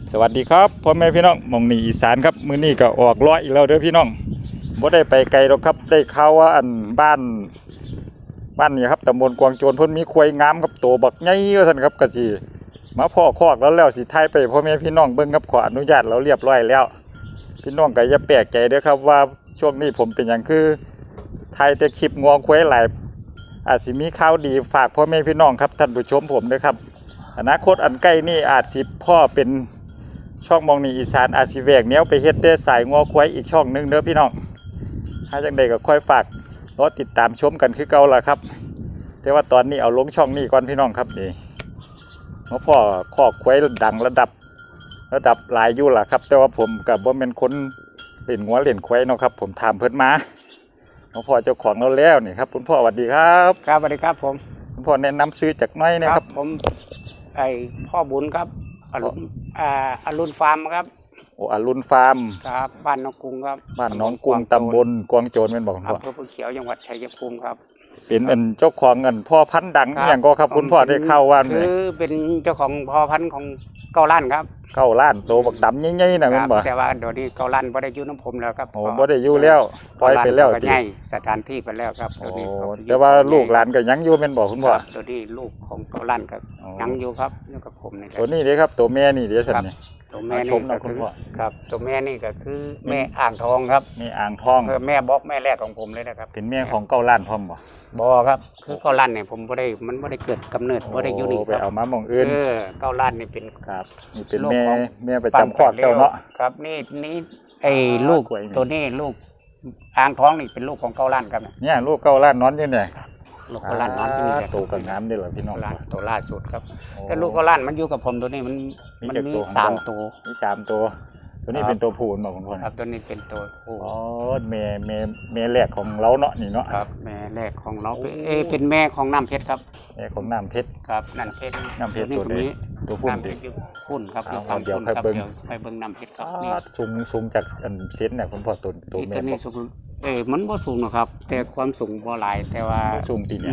สวัสดีครับพ่อแม่พี่น้องมองนี่อีสานครับมื้อนี้ก็ออกร้อยอีกแล้วเด้อพี่น้องบ่ได้ไปไกลหรอกครับได้ข่าวว่าอันบ้านนี่ครับตำบลกวางโจรเพิ่นมีควายงามครับโตบักใหญ่ว่าซั่นครับก็สิมาพ่อคอกแล้วสิถ่ายไปพ่อแม่พี่น้องเบิ่งครับขออนุญาตเราเรียบร้อยแล้วพี่น้องก็อย่าแปลกใจเด้อครับว่าช่วงนี้ผมเป็นหยังคือถ่ายแต่คลิปงัวควายหลายอาจสิมีข่าวดีฝากพ่อแม่พี่น้องครับท่านผู้ชมผมเด้อครับอนาคตอันใกล้นี่อาจสิพ่อเป็นช่องมองนี่อีสานอาชีแวกเนี้ยไปเฮ็ดได้สายงัวควายอีกช่องนึงเด้อพี่น้องถ้าจังใดก็ค่อยฝากรอติดตามชมกันคือเก่าล่ะครับแต่ว่าตอนนี้เอาลงช่องนี้ก่อนพี่น้องครับนี่เพราะพ่อคอกควายดังระดับหลายอยู่ล่ะครับแต่ว่าผมกับบ่แม่นคนเล่นงัวเล่นควายเนาะครับผมถามเพิ่นมาเพราะพ่อเจ้าของเราแล้วนี่ครับคุณพ่อสวัสดีครับครับสวัสดีครับผมคุณพ่อแนะนำซื้อจากน้อยนะครับผมพ่อบุญครับอรุณฟาร์มครับโอ้อรุณฟาร์มครับบ้านน้องกรุงครับบ้านน้องกรุงตำบลกวางโจรแม่นบอกคุณพ่ออำเภอภูเขียวจังหวัดชัยภูมิครับเป็นเจ้าของพ่อพันธุ์ดังอย่างก็ครับคุณพ่อได้เข้าว่าคือเป็นเจ้าของพ่อพันธุ์ของเก้าล้านครับ 9 ล้านโตบักดำใหญ่ๆนะคุณพ่อแต่ว่าเดี๋ยวนี้เก้าล้านบ่ได้อยู่น้ำผมแล้วครับโอ้บ่ได้อยู่แล้วปล่อยไปแล้วก็ใหญ่สถานที่ไปแล้วครับโอ้แต่ว่าลูกหลานก็ยังอยู่แม่นบอกคุณพ่อเดี๋ยวนี้ลูกของเก้าล้านก็ยังอยู่ครับอยู่กับผมนี่ตัวนี้เด้ครับตัวแม่นี่เด้ซั่นนี่ตัวแม่นี่ก็คือครับตัวแม่นี่ก็คือแม่อ่างทองครับแม่อ่างทองแม่บอกแม่แรกของผมเลยนะครับเป็นแม่ของ9 ล้านพร้อมบ่ครับคือเก้าล้านเนี่ยผมมันบ่ได้เกิดกำเนิดบ่ได้อยู่นี่ไปเอามาหม่องอื่น 9 ล้านนี่เป็นครับนี่เป็นแม่ประจำคอกเจ้าเนาะครับนี่ไอ้ลูกตัวนี้ลูกอ่างทองนี่เป็นลูกของ9 ล้านครับเนี่ยลูก9 ล้านนอนอยู่เนี่ยลูก9 ล้านนอนที่นี่โตกับน้ำนี่เหรอพี่น้องตัวล่าสุดครับแต่ลูก9 ล้านมันอยู่กับผมตัวนี้มันมี3 ตัวมี3 ตัวตัวนี้เป็นตัวผู้บอกคุณพ่อครับตัวนี้เป็นตัวผู้อ๋อแม่แรกของเราเนาะนี่เนาะครับแม่แรกของเราเป็นแม่ของน้ำเพชรครับแม่ของน้ำเพชรครับน้ำเพชรตัวนี้ตัวพุ่นดิพุ่นครับเดี๋ยวไปเบิ่งน้ำเพชรครับนี่สูงจากเซนเนี่ยคุณพ่อตัวแม่นี่สูงมันบ่สูงหรอกครับแต่ความสูงบ่หลายแต่ว่าสูงตีเนี่ย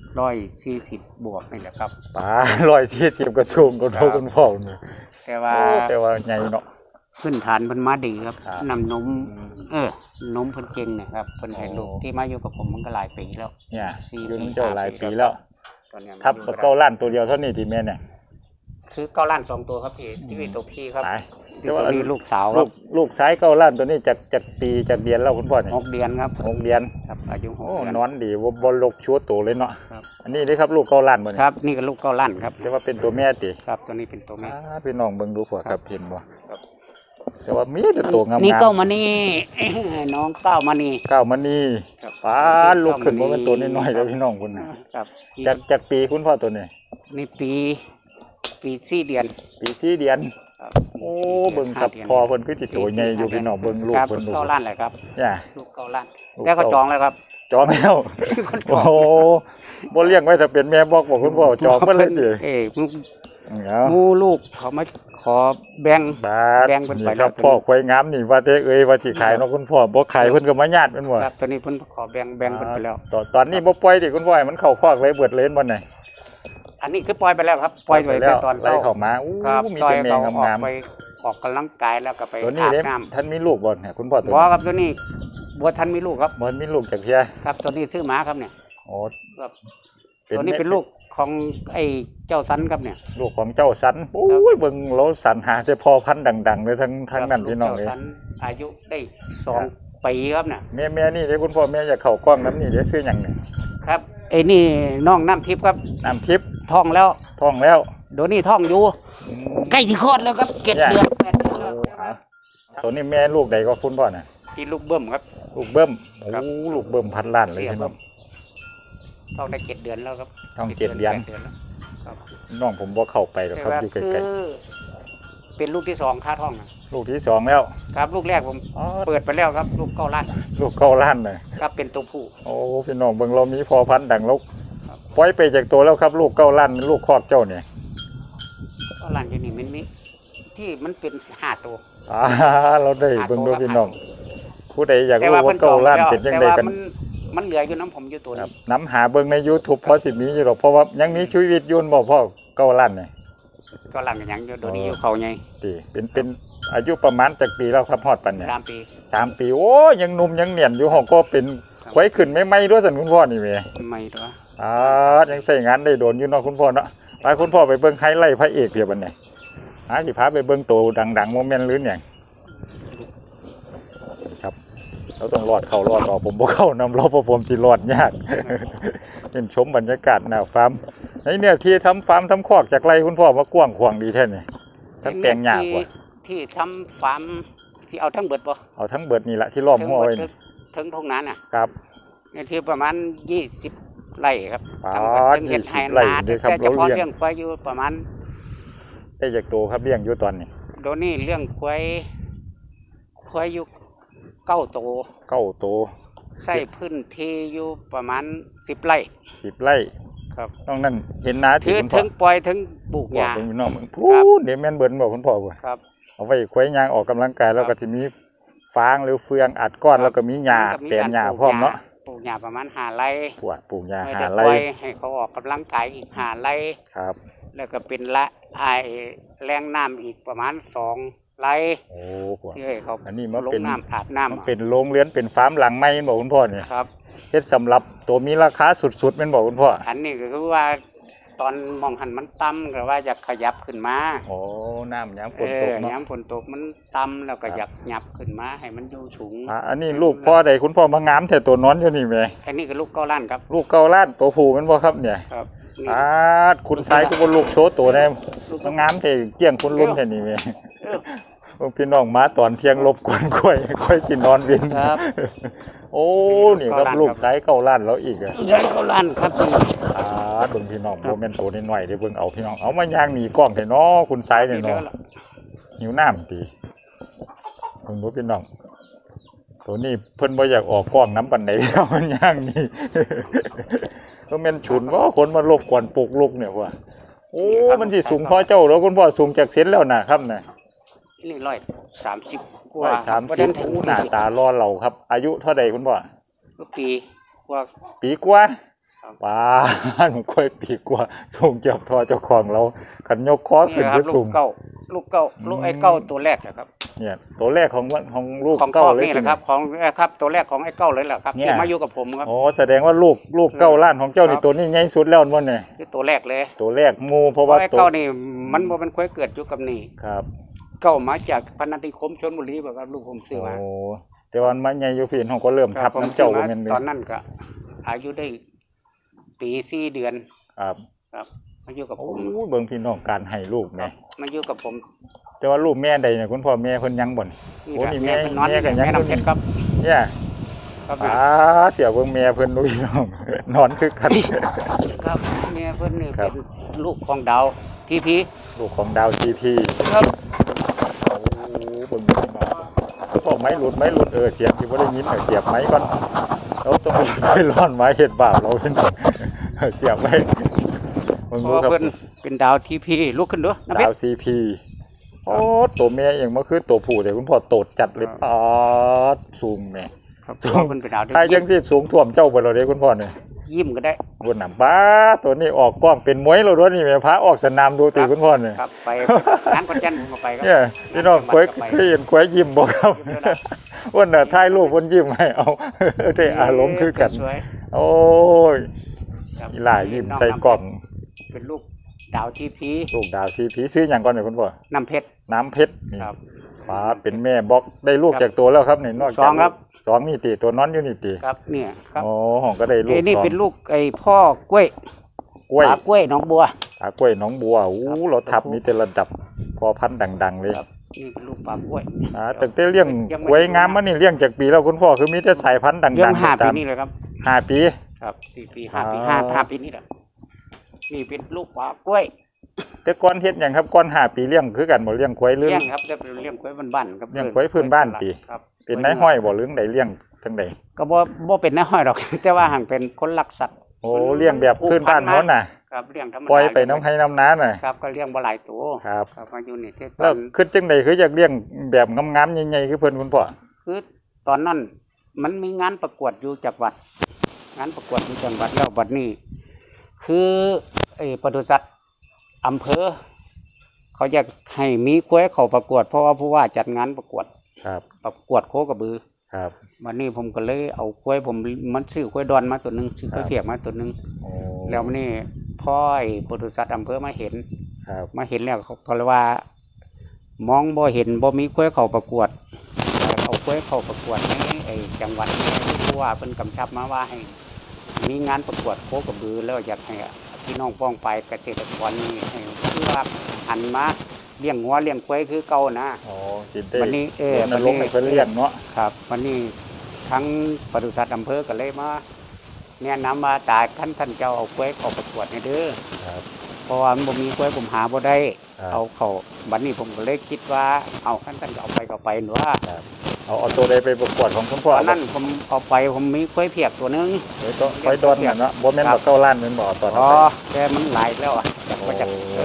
140 บวกนี่แหละครับป้า140ก็สูงกว่าคุณพ่อแต่ว่าใหญ่เนาะพื้นฐานเพิ่นมาดีครับนำนมนมเพิ่นเก่งนะครับเพิ่นให้ลูกที่มาอยู่กับผมมันก็หลายปีแล้วเนี่ยอยู่นี่เจ้าหลายปีแล้วทับ9 ล้านตัวเดียวเท่านี้ที่แม่เนี่ยคือ9 ล้าน2 ตัวครับพี่ที่เป็นตัวพี่ครับตัวนี้ลูกสาวลูกซ้าย9 ล้านตัวนี้จากปีจากเดือนแล้วคุณพ่อเนี่ย 6 เดือนครับ 6 เดือนครับอายุ6 เดือนนอนดีบอลลกชัวโตเลยเนาะอันนี้ได้ครับลูก9 ล้านบ่เนี่ยครับนี่ก็ลูก9 ล้านครับแต่ว่าเป็นตัวแม่ติครับตัวนี้เป็นตัวแม่พี่น้องเบิ่งดูผัวครับเห็นบ่แต่ว่ามีแต่ตัวงามนี่เก้ามานี่น้องเก้ามานี่ป้าลูกขึ้นบ่เป็นตัวน้อยๆแล้วพี่น้องคุณครับจากปีคุณพ่อตัวนี้นี่ปี4 เดือนโอ้เบิ่งครับพอเพิ่นคือสิโตใหญ่อยู่พี่น้องเบิ่งลูกเพิ่น 9 ล้านเลยครับลูก9 ล้านแล้วก็จองแล้วครับจองแล้วโอ้บ่เลี้ยงไว้ถ้าเป็นแม่บอกคุณพ่อจองเพิ่นเลยสิมูลูกเขามาขอแบ่งเพิ่นไปแล้วพ่อควายงามนี่ว่าว่าสิขายเนาะคุณพ่อบ่ขายเพิ่นก็มาญาติเพิ่นว่าครับตอนนี้เพิ่นขอแบ่งเพิ่นไปแล้วตอนนี้บ่ปล่อยสิคุณพ่อให้มันเข้าคอกไว้เบิดเลนบ่ไหนอันนี้คือปล่อยไปแล้วครับปล่อยไปตอนเข้ามามีแต่แม่งามออกกำลังกายแล้วก็ไปอาบน้ำท่านมีลูกบ่เนี่ยคุณพ่อตัวบ่ครับตัวนี้บ่ทันมีลูกครับบ่มีลูกจากเพียครับตัวนี้ซื้อมาครับเนี่ยโอ้ครับตัวนี้เป็นลูกของไอ้เจ้าสันครับเนี่ยลูกของเจ้าสันโอ้ยเบิ่งเราสันหาเฉพาะพันธุ์ดังๆเลยทั้งนั้นพี่น้องเลยอายุได้2 ปีครับเนี่ยแม่นี่เด้คุณพ่อแม่อยากเข้ากล้องน้ำนี่เด้ซื้อหยังเนี่ยครับไอ้นี่น้องน้ำทิพย์ครับน้ำทิพย์ท้องแล้วเดี๋ยวนี้ท้องอยู่ใกล้ที่คลอดแล้วครับ7 เดือน8 เดือนแล้วตัวนี้แม่ลูกใดก็คุณพ่อน่ะที่ลูกเบิ้มครับลูกเบิ้มโอ้ลูกเบิ้มพันล้านเลยพี่น้องท้องได้7 เดือนแล้วครับท้อง7 เดือนน้องผมบ่เข้าไปหรอกครับอยู่ไกลๆเป็นลูกที่2ค่าท้องลูกที่2แล้วครับลูกแรกผมเปิดไปแล้วครับลูก9 ล้านเลยครับเป็นตัวผู้โอ้พี่น้องเบิ่งเรามีพอพันธุ์ดังแล้วปล่อยไปจากตัวแล้วครับลูก9 ล้านลูกคอกเจ้าเนี่ย 9 ล้านอยู่นี่มันมีที่มันเป็น5 ตัวเราได้เบิ่งดูพี่น้องผู้ใดอยากรู้ว่า9 ล้านเป็นยังไงกันมันเหลืออยู่น้ำผมอยู่ตัวนี้น้ำหาเบิ่งใน YouTube พอสิมีอยู่หรอกเพราะว่ายังมีชีวิตยืนบ่พ่อ9 ล้านเนี่ยก็หลังกันยังอยู่โดนนี้อยู่เขาไงตีเป็นอายุประมาณจากปีแล้วครับฮอดปันเนี่ย 3 ปี 3 ปีโอ้ยังหนุ่มยังเนียนอยู่ห้องก็เป็นไว้ขึ้นไม่ด้วยสันคุณพ่อนี่เว้ยไม่ตัวยังใส่งานได้โดนอยู่เนาะคุณพ่อเนาะไปคุณพ่อไปเบิ้งไฮไลท์พระเอกเพียบันเนี่ยสิพาไปเบิ้งตัวดังๆโมเมนต์ลื่นอย่างครับเราต้องรอดเข้ารอดออกผมบ่เข้านำรอบเพราะผมสิรอดยาก เป็นชมบรรยากาศหน้าฟาร์มในเนี่ยที่ทำฟาร์มทำคอกจากไรคุณพ่อมากว้างขวางดีแท้เนี่ยทั้งแปลงหญ้ากว่าที่ทำฟาร์มที่เอาทั้งเบิดบ่เอาทั้งเบิดนี่แหละที่ล้อมหัวไว้นี่ถึงทงนั้นน่ะครับเนี่ยที่ประมาณ20 ไร่ครับอ๋อทั้งเห็ดไฮ 20 ไร่นาเด้อครับแต่เฉพาะเราเลี้ยงเรื่องควายอยู่ประมาณได้จากโตครับเลี้ยงอยู่ตอนนี้โดนี่เรื่องควายอยู่9 ตัวโตใส่พื้นที่อยู่ประมาณ10 ไร่ 10 ไร่ครับนอกนั้นเห็นนาที่คุณพ่ถึองปล่อยถึงปลูกบหอกญ้าเป็นน้องมึงพูครับดเดี๋ยวแม่นเบิ้นบอกคุณพ่อว่าครับเอาไว้ควายยางออกกำลังกายแล้วก็จะมีฟางหรือเฟืองอัดก้อนแล้วก็มีหญ้าก็แปลงหญ้าพร้อมเนาะปลูกหญ้าประมาณ5 ไร่ปลูกหญ้าไม่หาได้ไร่ปล่อยให้เขาออกกำลังกายอีก5 ไร่ครับแล้วก็เป็นละแรงน้ำอีกประมาณ2 ไร่โอ้พวกที่ให้เขาอันนี้มันลงเป็นน้ำอาบน้ำมันเป็นโรงเรือนเป็นฟาร์มหลังไม้บอกคุณพ่อเนี่ยครับเฮ็ดสำหรับตัวมีราคาสุดๆแม่นบอกคุณพ่ออันนี้ก็คือว่าตอนมองหันมันต่ำก็ว่าจะขยับขึ้นมาโอ้น้ำยามฝนตกเนาะย้ำฝนตกมันต่ำแล้วก็อยากหยับขึ้นมาให้มันอยู่สูงอันนี้ลูกพ่อใดคุณพ่อมางามแต่ตัวนอนอยู่นี่แหม่อันนี้ก็ลูก9 ล้านครับลูกเก่าล้านตัวผู้แม่นบ่ครับเนี่ยครับนี่คุณชายคือบนลูกโชว์ตัวแน่ลูกมางามแต่เกี้ยงคุณลุ่นแท้นี่แหม่เออพวกพี่น้องมาตอนเที่ยงรบกวนค่อยสินอนวินครับโอ้นี่ครับเก้าล้านลูกครับชายเก่าล้านแล้วอีกอ่ะใช่9 ล้านครับเบิ่งพี่น้องโมเมนต์ตัวนิดหน่อยเดี๋ยวเบิ่งเอาพี่น้องเอามาย่างหนีกล้องเถอะเนาะคุณชายเนี่ยเนาะหิวน้ำตีเพิ่งรู้พี่น้องตัวนี้เพิ่นบ่อยากออกกล้องน้ำปันไหนพี่น้องมันย่างนี่ ก็แม่นฉุนว่าคนมารบกวนปลุกลุกเนี่ยว่าโอ้มันสิสูงพอเจ้าแล้วคุณพ่อสูงจากเส้นแล้วนะครับเนี่ยนี่130 กว่าว่า 30หน้าตารอเราครับ อายุเท่าใดคุณพ่อลูกปีกว่าปีกว่าครับป้าหนูค่อยปีกว่าสูงเจ้าทอเจ้าของเราขันยกคอขึ้นนี่คก็รับลูสูกงเก้าลูกเก้าลูกไอ้เก้าตัวแรกนะครับเนี่ยตัวแรกของลูกของเก้าพ่อเลยนี่แหละครับของครับตัวแรกของไอ้เก้าเลยแหละครับเนี่ยที่มาอยู่กับผมครับโอ้แสดงว่าลูกเก้าล้านของเจ้านี่ครับตัวนี้ใหญ่สุดแล้วมั้งเนี่ยคือตัวแรกเลยตัวแรกหมูเพเพราะราะว่าไอ้ตัวเก้านี่มันบ่เป็นควายเกิดอยู่กับนี่ครับเก้ามาจากพนัสนิคมชลบุรีบ่ครับลูกผมซื้อโอ้มาแต่วันมันใหญ่อยู่พี่น้องก็เริ่มทับผมน้ำเจ้าซื้อก็มาแม่นตอนนั้นก็อายุได้ปี4 เดือนครับครับมาอยู่กับโอ้ผมเบิ่งพี่น้องการให้ลูกคแม่รับมาอยู่กับผมแต่ว่าลูกแม่ใดเนี่ยคุณพ่อแม่เพิ่นยังบ่นนี่โอ้แหละนี่แม่แม่เป็นนอนแม่ก็ยังแม่น้ำเพชรครับเนี่ยครับเดี๋ยวเบิ่งแม่เพิ่นดูพี่น้อง นอนคือกันครับแม่เพิ่นนี่ครับเป็นลูกของดาวทีพีลูกของดาวทีพีครับโอ้เบิ่งพี่น้องพ่อไม้หลุดเสียบที่บ่ได้ยินเสียบไม้ก่อนเราต้องไปร้อนไม้เฮ็ดบาปเราพี่น้องเสียบไว้เบิ่งเพดูราะครับเพิ่นเป็นดาวทีพีลุกขึ้นด้วยน้ำเพดาชวรซีพีโอ้ตัวแม่เองมันคือตัวผู้แต่คุณพ่อโตดจัดเลยป๊าดสูงแม่ครับเพราะเพิ่นเป็นดาวถ้ายังสิสูงท่วมเจ้าบ่เราเด้คุณพ่อเนี่ยยิ้มก็ได้บนหนำป้าตัวนี้ออกกล้องเป็นมวยเราด้วยนี่แม่พระออกสนามดูตีคุณพ่อเนี่ยครับไปงานคนจันทร์ผมก็ไปครัเนี่ยพี่น้องควยเคยเห็นควยยิ้มบ่ครับวันน่ะถ่ายรูปคนยิ้มให้เอา ได้อารมณ์คือกันสวยโอ้ยๆครับอีหลายยิ้มใส่กล่องเป็นลูกดาวทีพีลูกดาวซีพีซื้ออย่างก่อนเนี่ยคุณพ่อน้ำเพชรน้ำเพชรนี่ครับป้าเป็นแม่บอกได้ลูกจากตัวแล้วครับนี่นอกจากสองครับสองนี่ตีตัวนอนอยู่นี่ตีครับเนี่ยครับโอ้ห้องก็ได้ลูกเอ้นี่สองเป็นลูกไอ้พ่อกล้วยกล้วยปลากล้วยหนองบัวกล้วยหน้องบัวอู้เราทับมีแต่ระดับพอพันธุ์ดังๆเลยครับนี่เป็นลูกปลากล้วยตั้งแต่เลี้ยงยังไม่กล้วยงามมานี่เลี้ยงจากปีแล้วคุณพ่อคือมีแต่สายพันธุ์ดังๆเรื่อง5 ปีตามนี่เลยครับ 5 ปีครับ4 ปีอ๋อ 5 ปี5 ปีนี่แหละนี่เป็นลูกปลากล้วยแต่ก่อนเฮ็ดหยังครับก่อน5 ปีเลี้ยงคือกันบ่เลี้ยงกล้วยหรือเลี้ยงครับจะเป็นเลี้ยงกล้วยบ้านๆครับเลี้ยงกล้วยพื้นบ้านติครับเป็นนายห้อยบ่หรือใดเลี้ยงจังใดก็บ่เป็นนายห้อยหรอก แต่ว่าห่างเป็นคนรักสัตว์โอ้เลี้ยงแบบพื้นบ้านโน้นน่ะครับเลี้ยงธรรมดาปล่อยไปน้ำให้น้ำน้าน่ะครับก็เลี้ยงบ่หลายตัวครับครับมาอยู่นี่ที่ตแล้อวน คือจังใดคืออยากเลี้ยงแบบงามๆใหญ่ๆคือเพิ่นคุณพ่อคือตอนนั้นมันมีงานประกวดอยู่จังหวัด งานประกวดอยู่จังหวัดแล้วบัดนี้ คือไอ้ปศุสัตว์อำเภอเขาจะให้มีควายเข้าประกวดเพราะว่าผู้ว่าจัดงานประกวดครับประกวดโคกระบือครับวันนี้ผมก็เลยเอาควายผมมันซื้อควายดอนมาตัวหนึ่งซื้อควายเพียกมาตัวหนึ่งโอ้แล้ววันนี้พ่อไอ้ปศุสัตว์อำเภอมาเห็นครับมาเห็นแล้วเขาเลยว่ามองบ่เห็นบ่มีควายเข้าประกวดเอาควายเข้าประกวดในไอ้จังหวัดนี้ผู้ว่าเป็นกำชับมาว่าให้มีงานประกวดโคกระบือแล้วอยากให้พี่น้องป้องไปเกษตรกรนี่ให้เพื่อหันมาเลี้ยงงัวเลี้ยงควายคือเก่านะโอ้สิได้วันนี้รณรงค์ให้เพิ่นเลี้ยงเนาะครับวันนี้ทั้งปศุสัตว์อำเภอก็เลยมาแนะนำมาตาท่านเจ้าเอาควายเข้าประกวดให้เด้อครับเพราะว่ามันบ่มีควายผมหาบ่ได้ครับเอาเข้าบัดนี้ผมก็เลยคิดว่าเอาท่านก็เอาไปก็ไปหนูว่าเอาตัวใดไปประกวดของคุณพ่อตอนนั้นผมเอาไปผมมีควายเพียกตัวหนึงเดี๋ยวต้องไปดอนกันเนาะบ่แม่นบ่เก้าล้านเหมือนบ่ตอนอ๋นั้นอไปแต่มันหลายแล้วอ่ะจากมาจากโอ้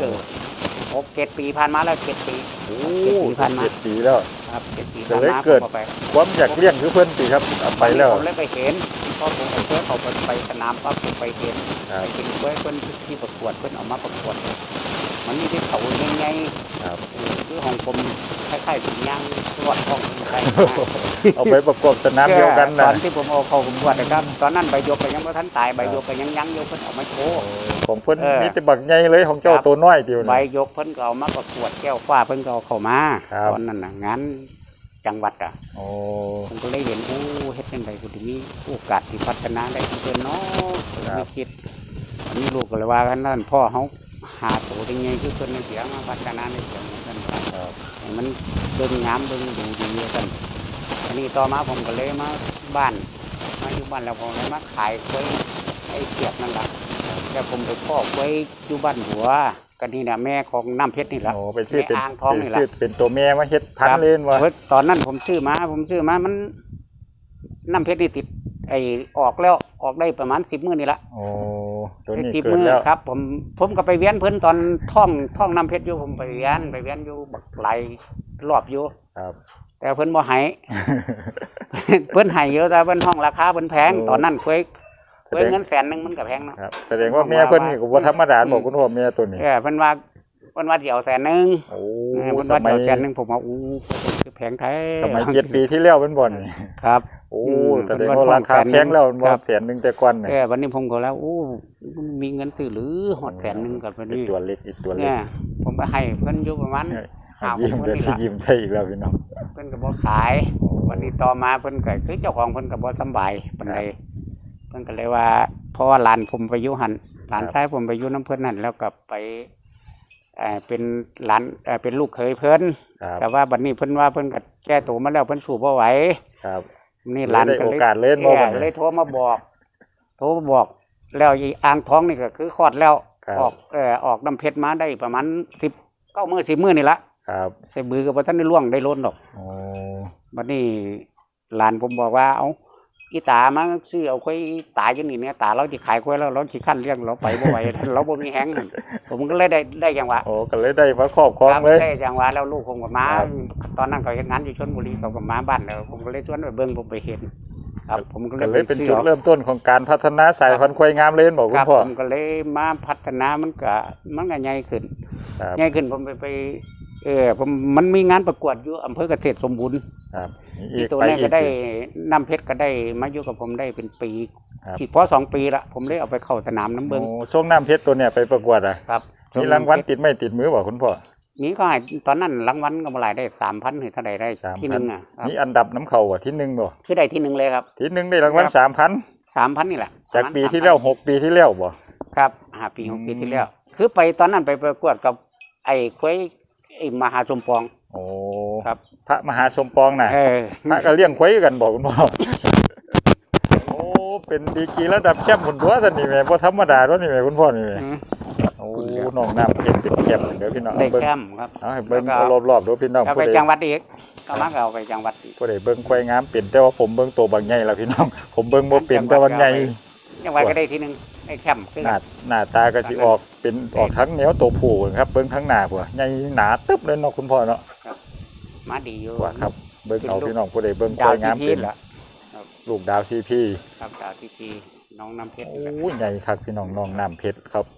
6-7 ปีผ่านมาแล้ว7 ปีโอ้ 7 ปีผ่านมา 7 ปีแล้วครับ7 ปีก็ผ่านเลยมาเกิดผมอาไปความอยากเลี้ยงคือเพิ่นสิครับเอาไปแล้วผมเลยไปเห็นพอผมเอาควายเขาไปสนามปั๊บผมไปเห็นครับไปเห็นควายเพิ่นที่ประกวดเพิ่นเอามาประกวดมันมีที่เขาใหญ่ๆครับคือของผมคล้ายๆเป็นยางรอดห้องเป็นไทยเอาไปประกอบสนามเดียวกันตนะอนที่ผมเอาเข้าผมบวชนะครับ ตอนนั้นใบยกก็ยังไม่ทันตายใบยกก็ยังอยู่เพิ่นเอามาโชว์ของเพิ่นเออมีแต่บักใหญ่เลยของเจ้าตัวน้อยเดียวใบนี่ยกเพิ่นก็เอามาประกวดแก้วฟ้าเพิ่นก็เอาเข้ามาครับตอนนั้นน่ะงานจังหวัดอ่ะโอ้ผมก็เลยเห็นโอ้เฮ็ดจังไดกูถึงมีโอกาสที่พัฒนาได้เพิ่นเนาะไม่คิดอันนี้ลูกก็เลยว่ากันนั่นพ่อเฮาหาตัวยังไงคือเพิ่นในเสียงมาพัฒนาในเสียงเหมือนกันครับครับให้มันเบิ่งงามเบิ่งดูดีกันอันนี้ต่อมาผมก็เลยมาบ้านมาอยู่บ้านแล้วผมเลยมาขายกล้วยไอ้เสียบนั่นแหละแล้วผมไปพ่อกล้วยอยู่บ้านหัวกันนี่นะแม่ของน้ำเพชรนี่แหละโอ้ไปซื้อเป็นแม่อ่างทองนี่แหละซื้อเป็นตัวแม่มาเฮ็ดพันธุ์เล่นว่าครับตอนนั้นผมซื้อมามันน้ำเพชรนี่ติดไอ้ออกแล้วออกได้ประมาณ10 มื้อนี่ละโอ้ตัวนี้ 10 เกิดมื้อแล้วครับ ผมก็ไปเวียนเพิ่นตอนท่องน้ำเพชรอยู่ผมไปเวียนอยู่บักหลายรอบอยู่ครับแต่เพิ่นบ่ให้ เพิ่นให้เยอะแต่เพิ่นห้องราคาเพิ่นแพงโอ้ตอนนั้นเคยเงิน100,000มันก็แพงเนาะครับแสดงว่าแม่เพิ่นนี่ก็บ่ธรรมดาบอกคุณพ่อแม่ตัวนี้เพิ่นว่าสิเอา100,000 โอ้เพิ่นสว่ามัยสิเอา100,000ผมว่าอู้คือแพงแท้สมัย7 ปีที่แล้วเป็นบ่นี่ครับโอ้เพิ่แสนดงว่าว่าราคาแพงแล้วมันบ่ครับแสนหนึงแต่ก่อนนี่วันนี้ผมก็แล้วอู้มันมีเงินซื้อหรือฮอด100,000กับเพิ่นอีกนี่ตัวเล็กอีกตัวเล็กเนี่ยผมไปให้เพิ่นอยู่ประมาณยิ้มเดี๋ยวสิยิ้มใส่อีกแล้วพี่น้องเพิ่นก็บ่ขาย วันนี้ต่อมาเพิ่นก็คือเจ้าของเพิ่นก็บ่สำบายปานใดเพิ่นก็เลยว่าเพราะว่าหลานผมไปอยู่หั่นหลานชายผมไปอยู่น้ำเพิ่นนั่นแล้วก็ไปเป็นหลานเป็นลูกเขยเพิ่นครับแต่ว่าบัดนี้เพิ่นว่าเพิ่นก็แก้ตัวมาแล้วเพิ่นสู้บ่ไหวครับนี่หลานได้ก็โอเลยกาสเล่นบ่บัดนี้เลยโทรมาบอกแล้วอีอ่างท้องนี่ก็คือคลอดแล้วครับออกน้ำเพชรมาได้ประมาณ10 มื้อ10 มื้อนี่ละครับใส่บือก็บ่ทันได้ล่วงได้ล้นดอกโอ้บัดนี้หลานผมบอกว่าเอาอีตามาซื้อเอาค่อยตายอยู่นี่เนี่ยตาเราสิขายค่อยแล้วเราสิคั้นเลี้ยงเราไปบ่ไหว เราบ่มีแฮงผมก็เลยได้จังหวะโอ้ก็เลยได้มาครอบครองครับเลยได้จังหวะแล้วลูกผมก็มาครับตอนนั้นเขาเฮ็ดงานอยู่ชลบุรีเขาก็มาบ้านแล้วผมก็เลยชวนไปเบิ่งผมไปเห็น ครับผมก็เลก็ยเลยเป็นซื้อจุดอาเริ่มต้นของการพัฒนาสายพันธุ์ควายงามเล่นบอกคคุรัณพ่อผมก็เลยมาพัฒนามันก็ใหญ่ขึ้นครับใหญ่ขึ้นผมไปผมมันมีงานประกวดอยู่อำเภอเกษตรสมบูรณ์ครับที่ตัวนี้ก็ได้น้ำเพชรก็ได้มาอยู่กับผมได้เป็นปีครับที่พอ2 ปีละผมเลยเอาไปเข้าสนามน้ำเบิงโอ้ช่วงน้ำเพชรตัวเนี่ยไปประกวดอ่ะครับมีรางวัลติดไม่ติดมือบอกคุณพ่อนี้ก็ให้ตอนนั้นรางวัลก็มาหลายได้3,000หรือเท่าใดได้ 3,000 ที่หนึ่งอ่ะครับนี่อันดับน้ำเข่าอ่ะที่หนึ่งบ่คือได้ที่หนึ่งเลยครับที่หนึ่งได้รางวัลครับ 3,000นี่แหละ 3,000จากประมณปีที่แล้ว 3,000 6 ปีที่แล้วบ่ครับ5 ปี6 ปีที่แล้ว คือไปตอนนั้นไปประกวดกับไอ้ควยไอ้มหาสมปองโอ้ครับพระมหาสมปองน่ะ พระก็เลี้ยงควายกันบอกคุณพ่อ โอ้เป็นดีกรีระดับแชมป์บนตัวสันนี่แม่บ่ธรรมดาตัวนี่แม่คุณพ่อนี่แม่อืมโอ้น้องน้ำเพชรเป็นแชมป์เด้อพี่น้องได้เบิ่งแชมป์ครับเอาให้เบิ่งแล้วก็รอบๆดูพี่น้องเอาผู้ไปใดจังหวัดอีกก็มาเอาไปจังหวัดอีกผู้ใดเบิ่งควายงามเป็นแต่ว่าผมเบิ่งตัวบางใหญ่แล้วพี่น้อง ผมเบิ่งบ่เป็นแต่ว่าใหญ่จังหวัดก็ได้ที่หนึ่งได้แชมป์คือหน้าตาก็สิออกเป็นออกทั้งแนวตัวผู้ครับเบิ่งทั้งหน้าพุ่นใหญ่หนาตึ๊บเลยเนาะคุณพ่อเนาะมาดีอยู่ว่าครับเบิ่งเอาพี่น้องผู้ใดเบิ่งคดาววายทีงามพีเป็นเหรอลูกดาวซีพีครับดาวทีพีน้องน้ำเพชรโอ้ใหญ่คักพี่น้องน้องน้ำเพชรครับ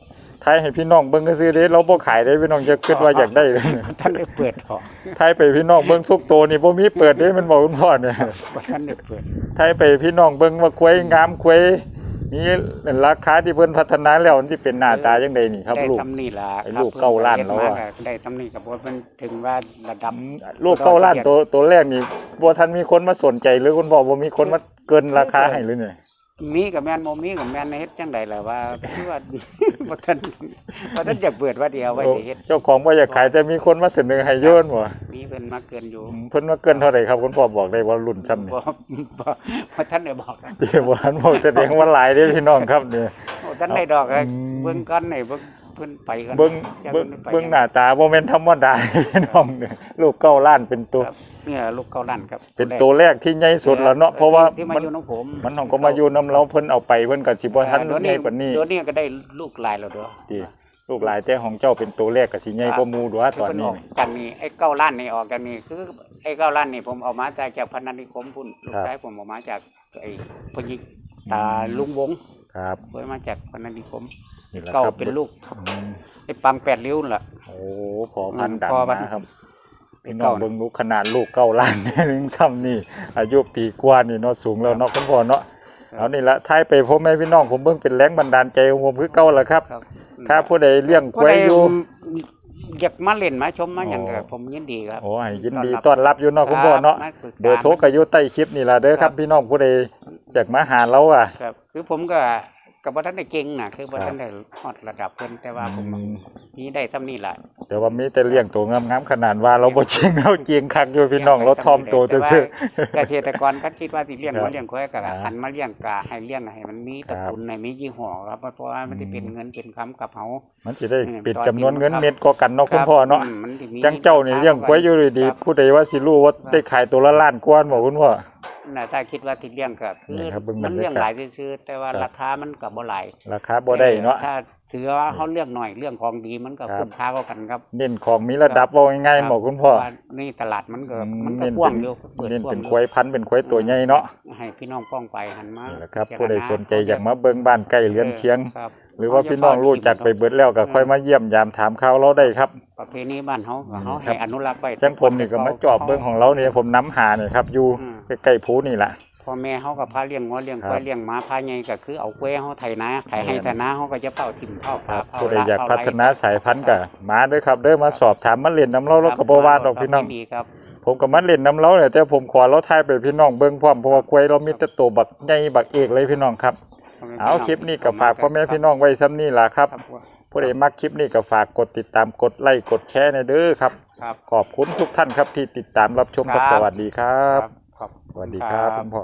ถ่ายให้พี่น้องเบิ่งซื่อๆเด้เราบ่ขายได้พี่น้องจะคิดว่าอยากได้เลยท่านได้เปิดหอกถ่ายไปพี่น้องเบิ่งทุกตัวนี่บ่มีเปิดเด้มันบอกคุณพ่อเนี่ยท่านได้เปิดถ่ายไปพี่น้องเบิ่งว่าควายงามควายมีราคาที่เพิ่นพัฒนาแล้วมันสิเป็นหน้าตาจังไดนี่ครับได้ลูกทำนี่ล่ะไอ้ลูกเก้าล้านแล้วอะได้ทำนี่กับว่ามันถึงว่าระดับลูก9ล้านตัวแรกนี่บ่ทันมีคนมาสนใจหรือคุณพ่อบ่มีคนมาเกินราคาให้หรือไงมีกับแม่นบ่มีกับแม่นเฮ็ดจังไดล่ะว่าคือว่า บ่ทันจะเปิดว่าเดียวไว้สิเฮ็ดเจ้าของบ่อยากขายแต่มีคนมาเสนอให้เยอะบ่มีเพิ่นมาเกินอยู่เพิ่นมาเกินเท่าไหร่ครับคุณพ่อบอกได้ว่ารุ่นซ้ำนี่บ่ทันได้บอกนะเดี๋ยวบ่ทันบอกแสดงว่าหลายเด้อพี่น้องครับนี่บ่ทันได้ดอกเบิ่งก่อนนี่เพิ่นไปกันเบิ่งหน้าตาบ่แม่นธรรมดา พี่น้องเนี่ยลูก9ล้านเป็นตัวครับเนี่ยลูกเก้าล้านครับเป็นตัวแรกที่ใหญ่สุดแล้วเนาะเพราะว่าที่มามันอยู่น้องผมมันของก็มาอยู่นำเราเพิ่นเอาไปเพิ่นก็สิบ่ทันใหญ่กว่านี้เดี๋ยวนี้ก็ได้ลูกหลายแล้วเด้อดีลูกหลายแต่ของเจ้าเป็นตัวแรกก็สิใหญ่กว่าหมู่ดัวตอนนี้เพิ่กกันนี่ไอ้เก้าล้านนี่ออกกันนี่คือไอ้เก้าล้านนี่ผมเอามาจากพนันนิคมพุ่นลูกชายผมเอามาจากไอ้พญิตาลุงวงครับเพิ่นมาจากพนันนิคมนี่แหละคเก้ารับเป็นลูกอืมไอ้ปัง8ริ้วนั่นล่ะโอ้พอพันธุ์ดังพอพันธุ์นะครับไอ้พี่น้อเก้างเบิ่งลูกขนาดลูก9ล้าน นึงซ้ำนี่อายุปีกว่านี่เนาะสูงแล้วเนาะคุณพ่อเนาะเอานี่ละท้ายไปพ่อแม่พี่น้องผมเบิ่งเป็นแรงบันดาลใจของผมคือเก่าล่ะครับครับถ้าผู้ใดเลี้ยงควายอยู่อยากมาเล่นมาชมมาอย่างอ๋อก็ผมยินดีครับโอ้ให้ยินดีต้อนรับอยู่เนาะคุณพ่อเนาะมาปรึกษาเบอร์โทรก็อยู่ใต้คลิปนี่ล่ะเด้อครับพี่น้องผู้ใดอยากมาหาเราอ่ะครับคือผมก็บ่ทันได้เก่งน่ะคือบ่ทันได้ฮอดระดับเพิ่นแต่ว่าผมมีได้ทำนี่ล่ะแต่ว่ามีแต่เลี้ยงตัวงามๆขนาดว่าเราบ่จริงเราจริงคักอยู่พี่น้องเราทอมตัวซื่อเกษตรกรก็คิดว่าสิเลี้ยงครับเลี้ยงควายก็ครับหันมาเลี้ยงกาให้เลี้ยงให้มันมีตระกูลให้มียี่ห้อครับเพราะว่ามันสิเป็นเงินเป็นคำกับเฮามันสิได้เป็นจำนวนเงินเม็ดก็กันเนาะคุณพ่อเนาะมันสิมีจังเจ้านี่เลี้ยงควายอยู่ดีๆผู้ใดว่าสิรู้ว่าได้ขายตัวละล้านกว่าบ่คุณพ่อน่ะถ้าคิดว่าสิเลี้ยงก็คือนี่ครับเบิ่งบรรยากาศมันเลี้ยงหลายซื่อๆแต่ว่าครับราคามันก็บ่หลายราคาบ่ได้เนาะถ้าถือว่าเฮาเลี้ยงหน่อยเรื่องของดีมันก็ครับคุ้มค่ากว่ากันครับเน้นของมีระดับว่าง่ายๆบอกคุณพ่อเพราะว่านี่ตลาดมันก็มันก็เน้นกว้าเป็งนอยู่เปิดเน้นกว้างเป็นอยู่ควายพันธุ์เป็นควายตัวใหญ่เนาะให้พี่น้องป้องไปหันมานี่แหละครับพิจาผู้ใดณาสนใจอยากมาเบิ่งบ้านใกล้เรือนเคียงครับหรือว่าพี่น้องรู้จักไปเบิดแล้วก็ค่อยมาเยี่ยมยามถามข่าวเราได้ครับประเพณีบ้านเฮาเฮาครัให้บอนุรักษ์ไว้จังผมนี่ก็มาจอบเบิ่งของเราเนี่ยผมน้ำหาเนี่ยครับอยู่ใกล้ๆภูนี่แหละพ่อแม่เฮาก็พาเลี้ยงงัวเลี้ยงครับควายเลี้ยงม้าพาใหญ่ก็คือเอากล้วยเฮาไถนาไถให้ไถนาเฮาก็จะเป้าถิ่มเป้าคปลารับเป้าผู้ใดละอยากเป้พัฒไรนาสายพันธุ์ก็มาเด้อครับเด้อมาสอบถามมาเล่นน้ำเราเราก็บ่ว่าดอกพี่น้องดีครับผมก็มาเล่นน้ำเราเนี่ยแต่ผมขอเราทายไปพี่น้องเบิ่งพร้อมเพราะว่าควายเรามีแต่ตัวบักใหญ่บักเอกเลยพี่น้องครับเอาคลิปนี้ก็ฝากพ่อแม่พี่น้องไว้ซ้ำนี่ล่ะครับครับผู้ใดมักคลิปนี้ก็ฝากกดติดตามกดไลค์กดแชร์ในเด้อครับครับขอบคุณทุกท่านครับที่ติดตามรับชมครับครับสวัสดีครับครับสวัสดีครับคุณพ่อ